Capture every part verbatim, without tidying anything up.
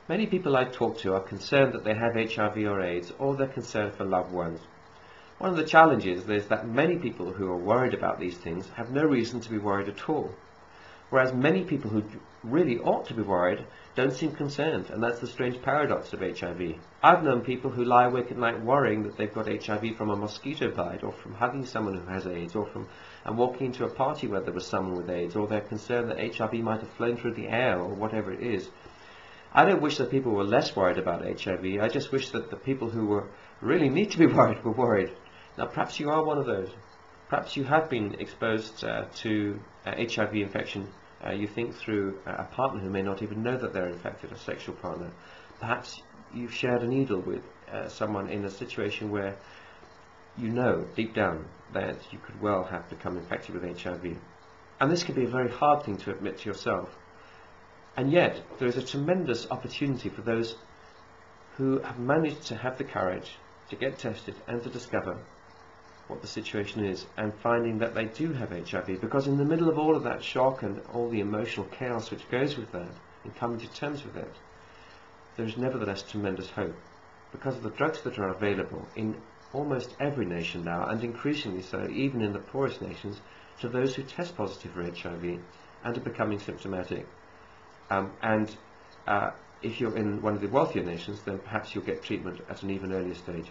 Many people I talk to are concerned that they have H I V or AIDS, or they're concerned for loved ones. One of the challenges is that many people who are worried about these things have no reason to be worried at all, whereas many people who really ought to be worried don't seem concerned, and that's the strange paradox of H I V. I've known people who lie awake at night worrying that they've got H I V from a mosquito bite, or from hugging someone who has AIDS, or from and walking into a party where there was someone with AIDS, or they're concerned that H I V might have flown through the air, or whatever it is. I don't wish that people were less worried about H I V. I just wish that the people who were really need to be worried were worried. Now, perhaps you are one of those. Perhaps you have been exposed uh, to uh, H I V infection, uh, you think through uh, a partner who may not even know that they're infected, a sexual partner. Perhaps you've shared a needle with uh, someone in a situation where you know deep down that you could well have become infected with H I V. And this can be a very hard thing to admit to yourself. And yet, there is a tremendous opportunity for those who have managed to have the courage to get tested and to discover what the situation is, and finding that they do have H I V, because in the middle of all of that shock and all the emotional chaos which goes with that, and coming to terms with it, there is nevertheless tremendous hope, because of the drugs that are available in almost every nation now, and increasingly so even in the poorest nations, to those who test positive for H I V and are becoming symptomatic. Um, and uh, if you're in one of the wealthier nations, then perhaps you'll get treatment at an even earlier stage.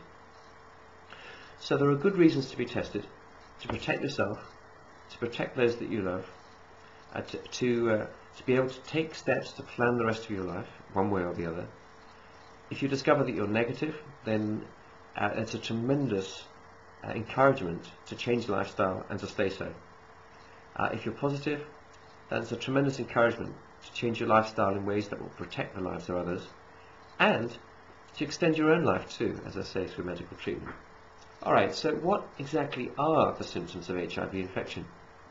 So there are good reasons to be tested, to protect yourself, to protect those that you love, uh, to, to, uh, to be able to take steps to plan the rest of your life, one way or the other. If you discover that you're negative, then uh, it's a tremendous uh, encouragement to change lifestyle and to stay so. Uh, if you're positive, then it's a tremendous encouragement to change your lifestyle in ways that will protect the lives of others, and to extend your own life too, as I say, through medical treatment. Alright, so what exactly are the symptoms of H I V infection?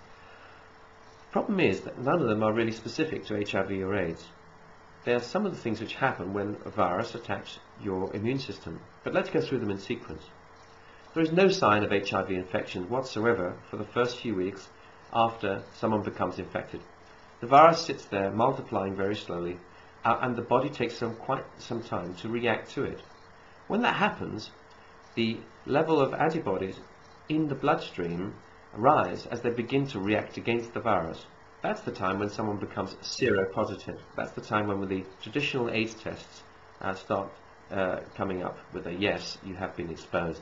The problem is that none of them are really specific to H I V or AIDS. They are some of the things which happen when a virus attacks your immune system, but let's go through them in sequence. There is no sign of H I V infection whatsoever for the first few weeks after someone becomes infected. The virus sits there multiplying very slowly, uh, and the body takes some, quite some time to react to it. When that happens, the level of antibodies in the bloodstream rise as they begin to react against the virus. That's the time when someone becomes seropositive. That's the time when the traditional AIDS tests uh, start uh, coming up with a yes, you have been exposed.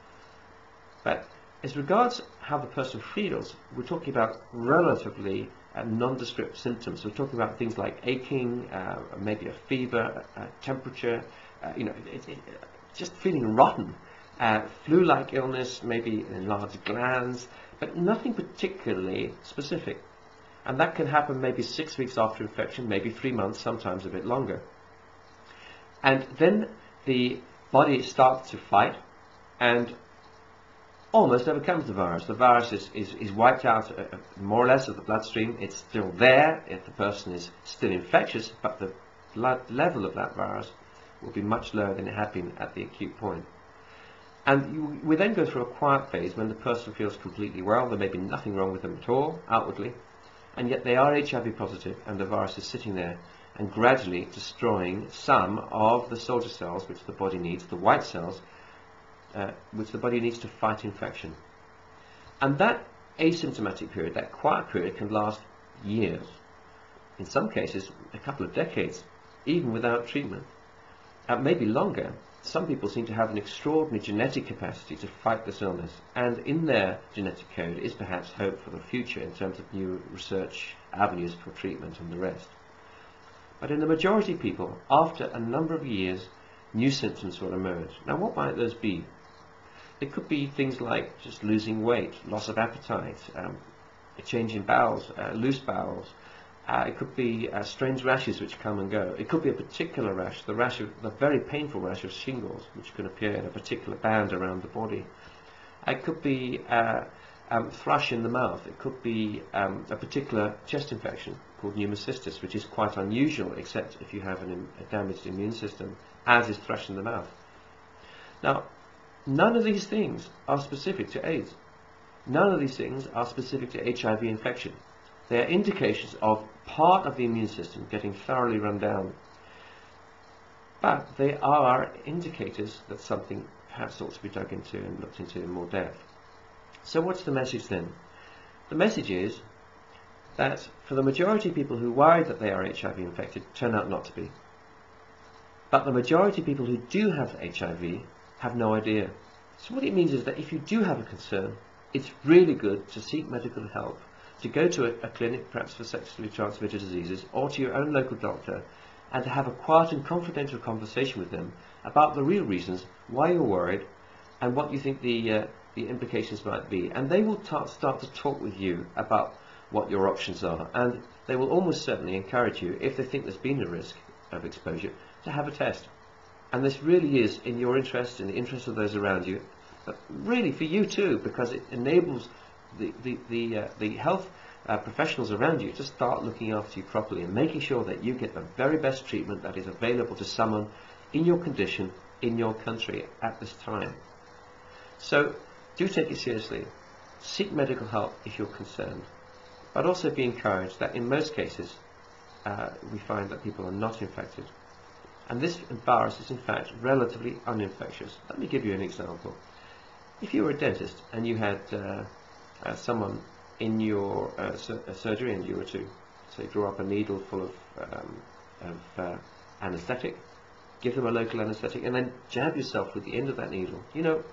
But as regards how the person feels, we're talking about relatively uh, nondescript symptoms. We're talking about things like aching, uh, maybe a fever, uh, temperature, uh, you know, it, it, just feeling rotten. Uh, flu-like illness, maybe enlarged glands, but nothing particularly specific. And that can happen maybe six weeks after infection, maybe three months, sometimes a bit longer. And then the body starts to fight and almost overcomes the virus. The virus is, is, is wiped out uh, more or less of the bloodstream. It's still there if the person is still infectious, but the blood level of that virus will be much lower than it had been at the acute point. And you, we then go through a quiet phase when the person feels completely well. There may be nothing wrong with them at all, outwardly, and yet they are H I V positive, and the virus is sitting there and gradually destroying some of the soldier cells which the body needs, the white cells, uh, which the body needs to fight infection. And that asymptomatic period, that quiet period, can last years. In some cases, a couple of decades, even without treatment. Uh, maybe longer. Some people seem to have an extraordinary genetic capacity to fight this illness, and in their genetic code is perhaps hope for the future in terms of new research avenues for treatment and the rest. But in the majority of people, after a number of years, new symptoms will emerge. Now, what might those be? It could be things like just losing weight, loss of appetite, um, a change in bowels, uh, loose bowels. Uh, it could be uh, strange rashes which come and go. It could be a particular rash, the rash of the very painful rash of shingles, which can appear in a particular band around the body. It could be uh, um, thrush in the mouth. It could be um, a particular chest infection called pneumocystis, which is quite unusual, except if you have an, a damaged immune system, as is thrush in the mouth. Now, none of these things are specific to AIDS. None of these things are specific to H I V infection. They are indications of part of the immune system getting thoroughly run down. But they are indicators that something perhaps ought to be dug into and looked into in more depth. So what's the message then? The message is that for the majority of people who worry that they are H I V infected, turn out not to be. But the majority of people who do have H I V have no idea. So what it means is that if you do have a concern, it's really good to seek medical help, to go to a, a clinic, perhaps for sexually transmitted diseases, or to your own local doctor, and to have a quiet and confidential conversation with them about the real reasons why you're worried and what you think the, uh, the implications might be. And they will start to talk with you about what your options are, and they will almost certainly encourage you, if they think there's been a risk of exposure, to have a test. And this really is in your interest, in the interest of those around you, but really for you too, because it enables the, the, the, uh, the health uh, professionals around you to start looking after you properly and making sure that you get the very best treatment that is available to someone in your condition, in your country at this time. So do take it seriously. Seek medical help if you're concerned, but also be encouraged that in most cases uh, we find that people are not infected. And this virus is in fact relatively uninfectious. Let me give you an example. If you were a dentist and you had uh, uh, someone in your uh, sur uh, surgery and you were to, say, draw up a needle full of, um, of uh, anaesthetic, give them a local anaesthetic, and then jab yourself with the end of that needle, you know,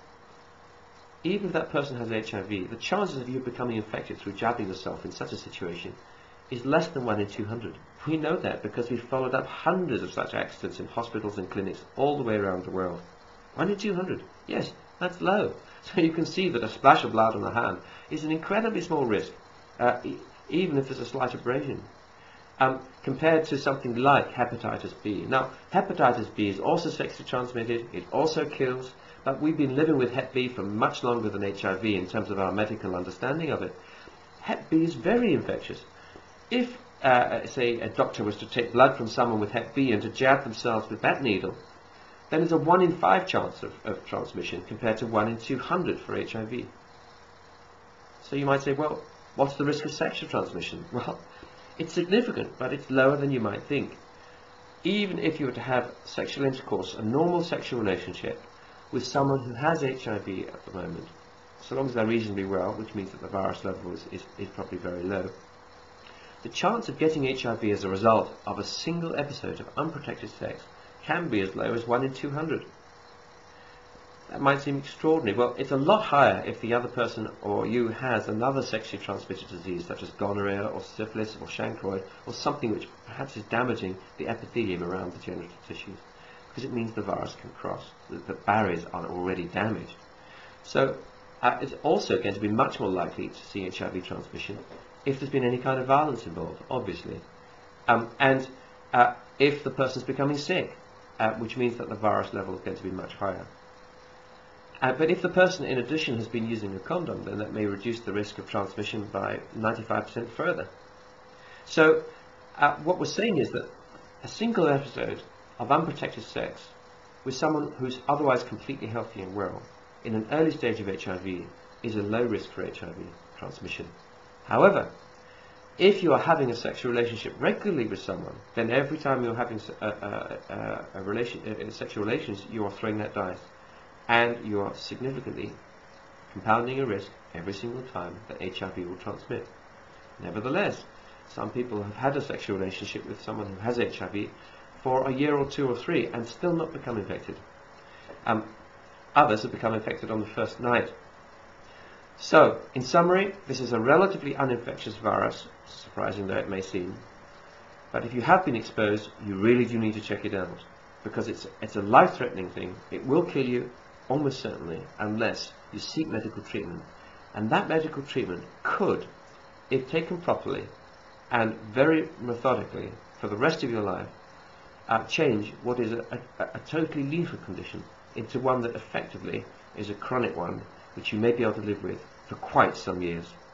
even if that person has H I V, the chances of you becoming infected through jabbing yourself in such a situation is less than one in two hundred. We know that because we've followed up hundreds of such accidents in hospitals and clinics all the way around the world. one in two hundred. Yes, that's low. So you can see that a splash of blood on the hand is an incredibly small risk, uh, e even if there's a slight abrasion, um, compared to something like hepatitis B. Now, hepatitis B is also sexually transmitted, it also kills, but we've been living with Hep B for much longer than H I V in terms of our medical understanding of it. Hep B is very infectious. If, uh, say, a doctor was to take blood from someone with Hep B and to jab themselves with that needle, then there's a one in five chance of, of transmission compared to one in two hundred for H I V. So you might say, well, what's the risk of sexual transmission? Well, it's significant, but it's lower than you might think. Even if you were to have sexual intercourse, a normal sexual relationship, with someone who has H I V at the moment, so long as they're reasonably well, which means that the virus level is, is, is probably very low, the chance of getting H I V as a result of a single episode of unprotected sex can be as low as one in two hundred. That might seem extraordinary. Well, it's a lot higher if the other person or you has another sexually transmitted disease such as gonorrhea or syphilis or chancroid or something which perhaps is damaging the epithelium around the genital tissues, because it means the virus can cross. The, the barriers are already damaged. So uh, it's also going to be much more likely to see H I V transmission if there's been any kind of violence involved, obviously. Um, and uh, if the person's becoming sick, uh, which means that the virus level is going to be much higher. Uh, but if the person in addition has been using a condom, then that may reduce the risk of transmission by ninety-five percent further. So uh, what we're saying is that a single episode of unprotected sex with someone who's otherwise completely healthy and well in an early stage of H I V is a low risk for H I V transmission. However, if you are having a sexual relationship regularly with someone, then every time you're having a, a, a, a, relation, a sexual relations, you are throwing that dice, and you are significantly compounding a risk every single time that H I V will transmit. Nevertheless, some people have had a sexual relationship with someone who has H I V for a year or two or three and still not become infected. Um, others have become infected on the first night. So, in summary, this is a relatively uninfectious virus, surprising though it may seem. But if you have been exposed, you really do need to check it out, because it's, it's a life-threatening thing. It will kill you, almost certainly, unless you seek medical treatment. And that medical treatment could, if taken properly and very methodically for the rest of your life, uh, change what is a, a, a totally lethal condition into one that effectively is a chronic one, which you may be able to live with for quite some years.